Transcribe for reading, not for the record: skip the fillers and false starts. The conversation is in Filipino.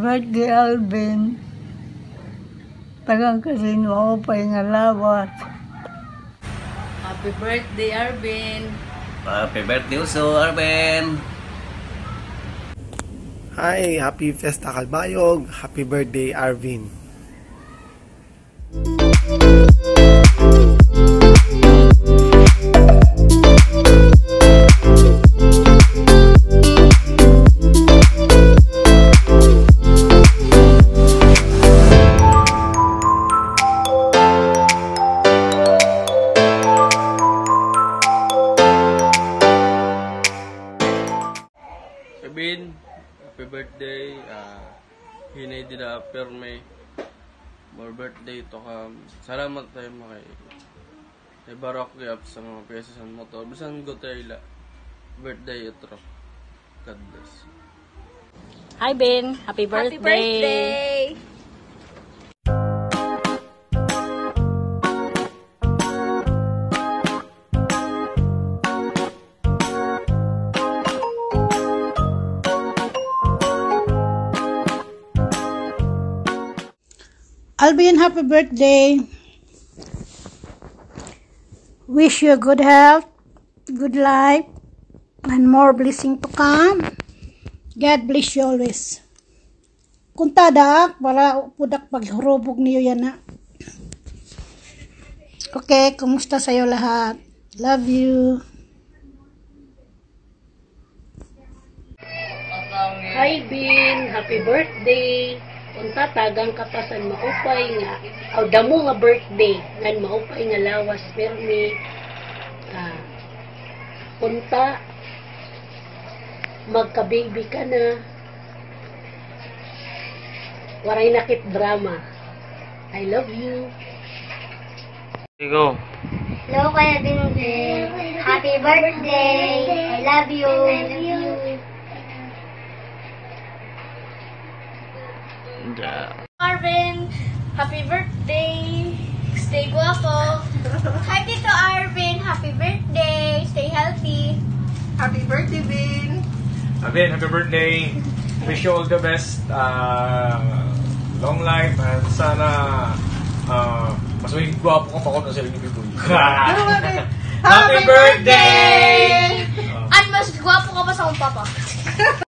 birthday, Alvin. Tagang kasi mo pa yung alawat. Happy birthday, Arvin. Happy birthday also, Arvin. Hi, happy Fiesta Calbayog. Happy birthday, Arvin. Arvin, happy birthday. Hinay din na perme. More birthday to come. Salamat tayo kay Barak Yap sa mga piyesa sa motor. Bisan go tayo birthday itro. God bless. Hi, Ben. Happy birthday. Happy birthday. Alvin, happy birthday. Wish you good health, good life, and more blessing to come. God bless you always. Kunta dak, para pudak paghurubog niyo yan na. Okay, kumusta sa'yo lahat? Love you. Hi, Ben. Happy birthday. Unta tagang kapasan maupay nga aw damo nga birthday ngan maupay nga lawas permi unta magka-baby ka na waray nakit drama. I love you. Go. Hello, Kuya Bingbing. Happy birthday. I love you. I love you. Arvin, happy birthday. Stay guwapo. Hi, Tito Arvin. Happy birthday. Stay healthy. Happy birthday, Vin! Vin, happy birthday! Wish you all the best. Long life and sana mas maging gwapo kang pakot na sila ni Biboy. Happy birthday! At mas guwapo ka pa sa akong papa.